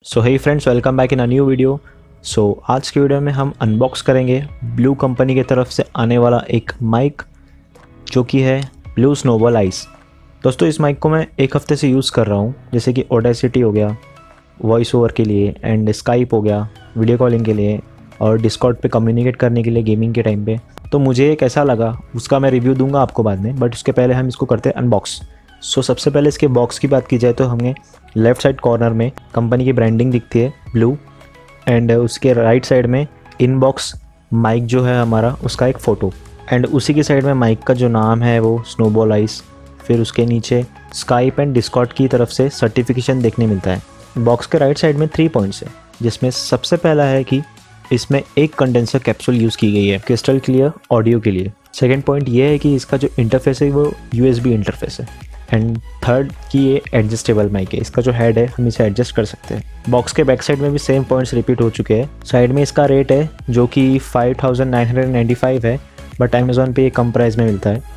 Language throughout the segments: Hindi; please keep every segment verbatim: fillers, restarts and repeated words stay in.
So hey friends, welcome back in a new video. So आज की वीडियो में हम अनबॉक्स करेंगे ब्लू कंपनी की तरफ से आने वाला एक माइक जो कि है ब्लू स्नोबॉल आइस। दोस्तों, इस माइक को मैं एक हफ्ते से यूज़ कर रहा हूँ, जैसे कि ऑडेसिटी हो गया वॉइस ओवर के लिए, एंड स्काइप हो गया वीडियो कॉलिंग के लिए, और डिस्कॉर्ड पे कम्युनिकेट करने के लिए गेमिंग के टाइम पे। तो मुझे कैसा लगा उसका मैं रिव्यू दूंगा आपको बाद में, बट उसके पहले हम इसको करते हैं अनबॉक्स। सो so, सबसे पहले इसके बॉक्स की बात की जाए तो हमें लेफ़्ट साइड कॉर्नर में कंपनी की ब्रांडिंग दिखती है ब्लू, एंड उसके राइट साइड में इनबॉक्स माइक जो है हमारा उसका एक फ़ोटो, एंड उसी की साइड में माइक का जो नाम है वो स्नोबॉल आइस। फिर उसके नीचे स्काइप एंड डिस्कॉर्ड की तरफ से सर्टिफिकेशन देखने मिलता है। बॉक्स के राइट साइड में थ्री पॉइंट्स है, जिसमें सबसे पहला है कि इसमें एक कंडेंसर कैप्सूल यूज़ की गई है क्रिस्टल क्लियर ऑडियो के लिए। सेकेंड पॉइंट ये है कि इसका जो इंटरफेस है वो यूएसबी इंटरफेस है। एंड थर्ड कि ये एडजस्टेबल माइक है, इसका जो हेड है हम इसे एडजस्ट कर सकते हैं। बॉक्स के बैक साइड में भी सेम पॉइंट्स रिपीट हो चुके हैं। साइड में इसका रेट है जो कि five thousand nine hundred ninety five है, बट अमेज़ॉन पे ये कम प्राइस में मिलता है।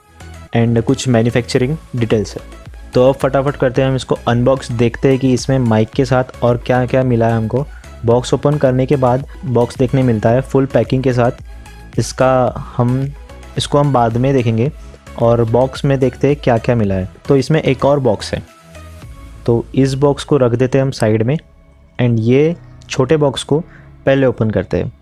एंड कुछ मैन्युफैक्चरिंग डिटेल्स है। तो अब फटाफट करते हैं हम इसको अनबॉक्स, देखते हैं कि इसमें माइक के साथ और क्या क्या मिला है हमको। बॉक्स ओपन करने के बाद बॉक्स देखने मिलता है फुल पैकिंग के साथ। इसका हम इसको हम बाद में देखेंगे, और बॉक्स में देखते हैं क्या क्या मिला है। तो इसमें एक और बॉक्स है, तो इस बॉक्स को रख देते हैं हम साइड में, एंड ये छोटे बॉक्स को पहले ओपन करते हैं।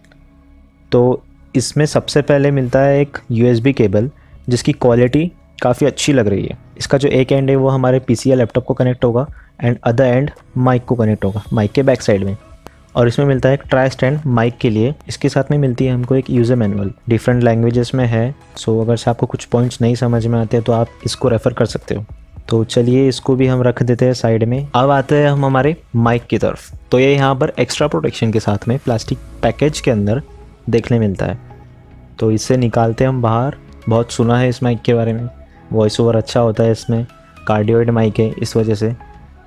तो इसमें सबसे पहले मिलता है एक यूएसबी केबल, जिसकी क्वालिटी काफ़ी अच्छी लग रही है। इसका जो एक एंड है वो हमारे पीसी या लैपटॉप को कनेक्ट होगा, एंड अदर एंड माइक को कनेक्ट होगा माइक के बैक साइड में। और इसमें मिलता है एक ट्राई स्टैंड माइक के लिए। इसके साथ में मिलती है हमको एक यूज़र मैनुअल, डिफरेंट लैंग्वेजेस में है। सो अगर से आपको कुछ पॉइंट्स नहीं समझ में आते हैं तो आप इसको रेफ़र कर सकते हो। तो चलिए इसको भी हम रख देते हैं साइड में। अब आते हैं हम हमारे माइक की तरफ। तो ये यहाँ पर एक्स्ट्रा प्रोटेक्शन के साथ में प्लास्टिक पैकेज के अंदर देखने मिलता है। तो इसे निकालते हैं हम बाहर। बहुत सुना है इस माइक के बारे में, वॉइस ओवर अच्छा होता है इसमें, कार्डियोइड माइक है इस वजह से।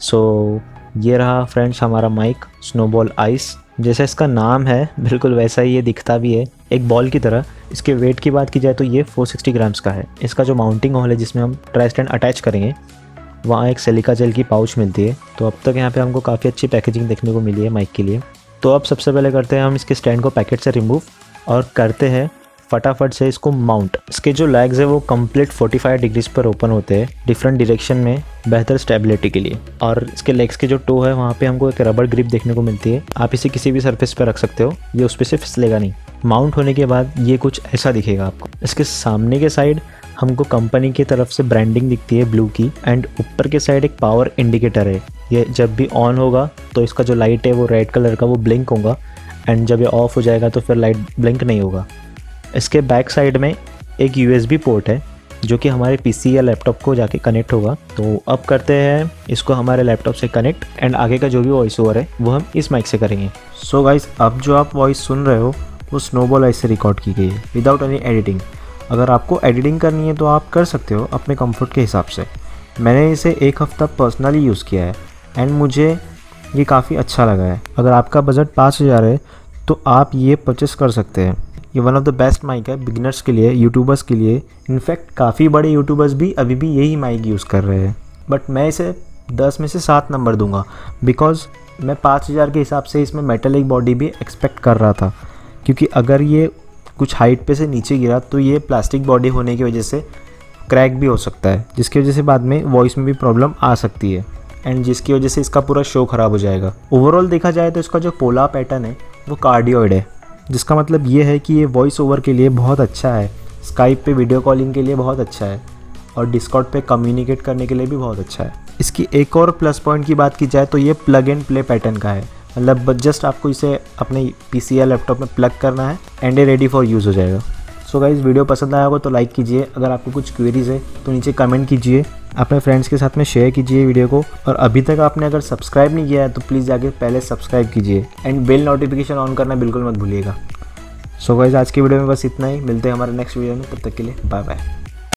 सो ये रहा फ्रेंड्स हमारा माइक स्नोबॉल आइस। जैसा इसका नाम है बिल्कुल वैसा ही ये दिखता भी है, एक बॉल की तरह। इसके वेट की बात की जाए तो ये फोर सिक्सटी ग्राम्स का है। इसका जो माउंटिंग होल है जिसमें हम ट्राई स्टैंड अटैच करेंगे, वहाँ एक सिलिका जेल की पाउच मिलती है। तो अब तक यहाँ पे हमको काफ़ी अच्छी पैकेजिंग देखने को मिली है माइक के लिए। तो अब सबसे पहले करते हैं हम इसके स्टैंड को पैकेट से रिमूव, और करते हैं फटाफट से इसको माउंट। इसके जो लेग्स है वो कंप्लीट फोर्टी फाइव डिग्रीज पर ओपन होते हैं डिफरेंट डायरेक्शन में, बेहतर स्टेबिलिटी के लिए। और इसके लेग्स के जो टो है वहाँ पे हमको एक रबर ग्रिप देखने को मिलती है। आप इसे किसी भी सरफेस पर रख सकते हो, ये उस पर से फिसलेगा नहीं। माउंट होने के बाद ये कुछ ऐसा दिखेगा आपको। इसके सामने के साइड हमको कंपनी की तरफ से ब्रांडिंग दिखती है ब्लू की, एंड ऊपर के साइड एक पावर इंडिकेटर है। ये जब भी ऑन होगा तो इसका जो लाइट है वो रेड कलर का वो ब्लिंक होगा, एंड जब ये ऑफ हो जाएगा तो फिर लाइट ब्लिंक नहीं होगा। इसके बैक साइड में एक यूएसबी पोर्ट है जो कि हमारे पीसी या लैपटॉप को जाके कनेक्ट होगा। तो अब करते हैं इसको हमारे लैपटॉप से कनेक्ट, एंड आगे का जो भी वॉइस ओवर है वो हम इस माइक से करेंगे। सो गाइस, अब जो आप वॉइस सुन रहे हो वो स्नोबॉल आइस से रिकॉर्ड की गई है विदाउट एनी एडिटिंग। अगर आपको एडिटिंग करनी है तो आप कर सकते हो अपने कंफर्ट के हिसाब से। मैंने इसे एक हफ़्ता पर्सनली यूज़ किया है, एंड मुझे ये काफ़ी अच्छा लगा है। अगर आपका बजट पाँच हज़ार है तो आप ये परचेस कर सकते हैं। ये one of the best mic है बिगिनर्स के लिए, यूट्यूबर्स के लिए। इनफैक्ट काफ़ी बड़े यूट्यूबर्स भी अभी भी यही माइक यूज़ कर रहे हैं, बट मैं इसे दस में से सात नंबर दूंगा, बिकॉज़ मैं पाँच हज़ार के हिसाब से इसमें मेटलिक बॉडी भी एक्सपेक्ट कर रहा था। क्योंकि अगर ये कुछ हाइट पे से नीचे गिरा तो ये प्लास्टिक बॉडी होने की वजह से क्रैक भी हो सकता है, जिसकी वजह से बाद में वॉइस में भी प्रॉब्लम आ सकती है, एंड जिसकी वजह से इसका पूरा शो ख़राब हो जाएगा। ओवरऑल देखा जाए तो इसका जो पोला पैटर्न है वो कार्डियोइड है, जिसका मतलब ये है कि ये वॉइस ओवर के लिए बहुत अच्छा है, स्काइप पे वीडियो कॉलिंग के लिए बहुत अच्छा है, और डिस्कॉर्ड पे कम्युनिकेट करने के लिए भी बहुत अच्छा है। इसकी एक और प्लस पॉइंट की बात की जाए तो ये प्लग एंड प्ले पैटर्न का है, मतलब जस्ट आपको इसे अपने पीसी या लैपटॉप में प्लग करना है एंड ये रेडी फॉर यूज़ हो जाएगा। सो गाइस, वीडियो पसंद आया होगा तो लाइक कीजिए। अगर आपको कुछ क्वेरीज है तो नीचे कमेंट कीजिए, अपने फ्रेंड्स के साथ में शेयर कीजिए वीडियो को, और अभी तक आपने अगर सब्सक्राइब नहीं किया है तो प्लीज़ जाके पहले सब्सक्राइब कीजिए, एंड बेल नोटिफिकेशन ऑन करना बिल्कुल मत भूलिएगा। सो गाइस, आज की वीडियो में बस इतना ही। मिलते हैं हमारे नेक्स्ट वीडियो में, तब तक के लिए बाय बाय।